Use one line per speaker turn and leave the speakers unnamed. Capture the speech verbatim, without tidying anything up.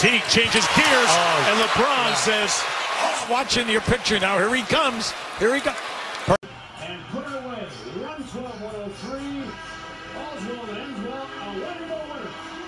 Teague changes gears,
oh,
and LeBron
yeah.
says, watching your picture now, here he comes, here he comes.
And put it away, one twelve one oh three. Oswald ends well, a one-ball winner.